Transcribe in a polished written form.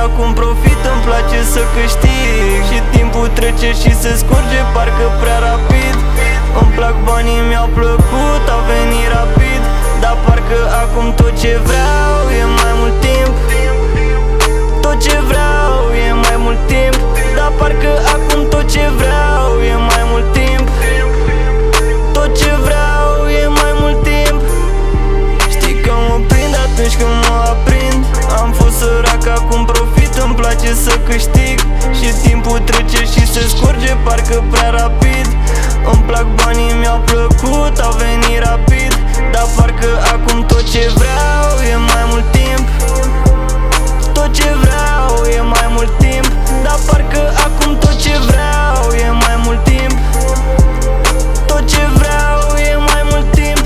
acum profit, îmi place să câștig. Și timpul trece și se scurge parcă prea rapid. Îmi plac banii, mi-au plăcut, au venit rapid. Dar parcă acum tot ce vreau e mai mult timp. Tot ce vreau e mai mult timp. Dar parcă acum tot ce vreau e mai mult timp. Tot ce vreau e mai mult timp. Știi că mă prind atunci când mă aprind. Am fost sărac, acum profit, îmi place să câștig. Și timpul trece și se scurge parcă prea rapid. Îmi plac banii, mi-au plăcut, au venit rapid. Dar parcă acum tot ce vreau e mai mult timp. Tot ce vreau e mai mult timp. Dar parcă acum tot ce vreau e mai mult timp. Tot ce vreau e mai mult timp.